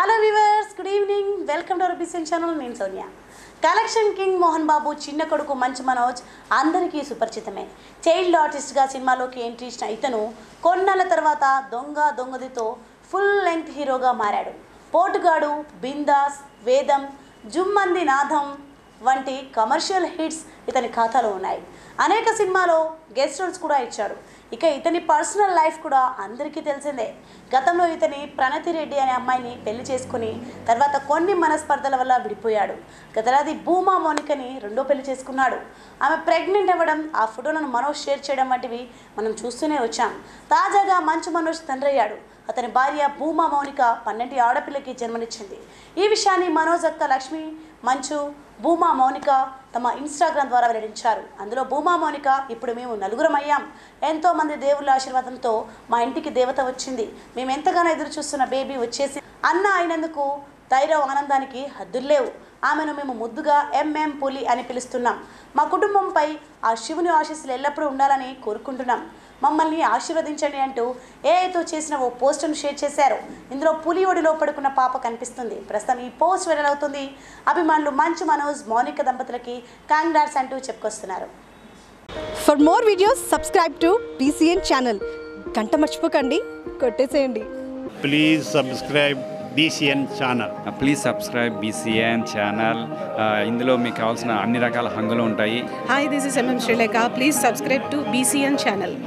Hello viewers, good evening. Welcome to our BCN channel. నేను Sonia. Collection king Mohan Babu చిన్న కొడుకు మంచు మనోజ్ అందరికీ సుపరిచితమే. చైల్డ్ ఆర్టిస్ట్గా సినిమాలోకి ఎంట్రీ ఇచ్చిన ఇతను కొన్నాళ్ళ తర్వాత దొంగదితో ఫుల్ లెంగ్త్ హీరోగా మారాడు. పోటుగాడు, బిందాస్, వేదం, జుమ్మంది నాదం వంటి కమర్షియల్ హిట్స్ ఇతని ఖాతాలో ఉన్నాయి. అనేక సినిమాలో గెస్ట్ రోల్స్ కూడా ఇచ్చాడు. ఇక ఇతని పర్సనల్ లైఫ్ కూడా అందరికీ తెలిసిందే. గతంలో ఇతని ప్రణతి రెడ్డి అనే అమ్మాయిని పెళ్లి చేసుకుని తర్వాత కొన్ని మనస్పర్ధల వల్ల విడిపోయాడు. గతేడాది భూమా మౌనికని రెండో పెళ్లి చేసుకున్నాడు. ఆమె ప్రెగ్నెంట్ అవ్వడం, ఆ ఫోటోలను మనోజ్ షేర్ చేయడం వంటివి మనం చూస్తూనే వచ్చాం. తాజాగా మంచు మనోజ్ తండ్రి అయ్యాడు. అతని భార్య భూమా మౌనిక 12 ఆడపిల్లకి జన్మనిచ్చింది. ఈ విషయాన్ని మనోజ్ అక్క లక్ష్మి, మంచు, భూమా మౌనిక తమ ఇన్స్టాగ్రామ్ ద్వారా వెల్లడించారు. అందులో భూమా మౌనిక, ఇప్పుడు మేము నలుగురం అయ్యాం. ఎంతోమంది దేవుళ్ళ ఆశీర్వాదంతో మా ఇంటికి దేవత వచ్చింది. మేము ఎంతగానో ఎదురు చూస్తున్న బేబీ వచ్చేసి అన్న అయినందుకు ధైర్యం, ఆనందానికి హద్దులు లేవు. ఆమెను మేము ముద్దుగా ఎంఎం పులి అని పిలుస్తున్నాం. మా కుటుంబంపై ఆ శివుని ఆశీస్సులు ఎల్లప్పుడూ ఉండాలని కోరుకుంటున్నాం. మమ్మల్ని ఆశీర్వదించండి అంటూ ఏఐతో చేసిన ఓ పోస్టును షేర్ చేశారు. ఇందులో పులి ఒడిలో పడుకున్న పాప కనిపిస్తుంది. ప్రస్తుతం ఈ పోస్ట్ వైరల్ అవుతుంది. అభిమానులు మంచు మనోజ్, మౌనిక దంపతులకి కాంగ్రాట్స్ అంటూ చెప్పుకొస్తున్నారు. For more videos subscribe to BCN channel. గంట మర్చిపోకండి, కొట్టేసేయండి. Please subscribe BCN channel. Please subscribe BCN channel. ఇందులో మీకు కావాల్సిన అన్ని రకాల హంగులు ఉంటాయి. Hi, this is MM Sri Lanka. Please subscribe to BCN channel.